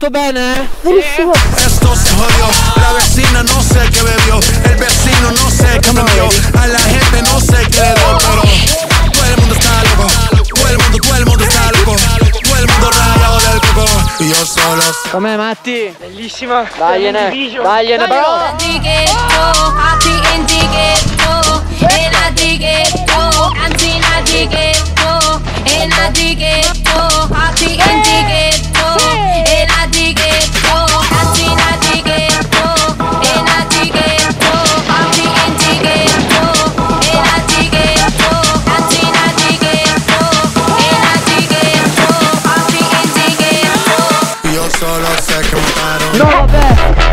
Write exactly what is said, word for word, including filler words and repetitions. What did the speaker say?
tutto bene? Benissimo. Esto se jodió, la vecina no sé qué bebió, el vecino no sé qué bebió, a la gente no sé qué le dio, pero todo el mundo está loco, todo el mundo, todo el mundo está loco, todo el mundo rayado del coco, y yo solo. Com'è Matti? Bellissima. Dagliene, dagliene però. Solo sé que mataron. No vabbè.